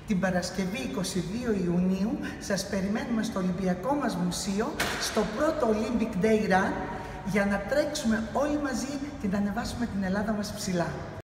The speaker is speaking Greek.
την Παρασκευή 22 Ιουνίου σας περιμένουμε στο Ολυμπιακό μας Μουσείο, στο πρώτο Olympic Day Run, για να τρέξουμε όλοι μαζί και να ανεβάσουμε την Ελλάδα μας ψηλά.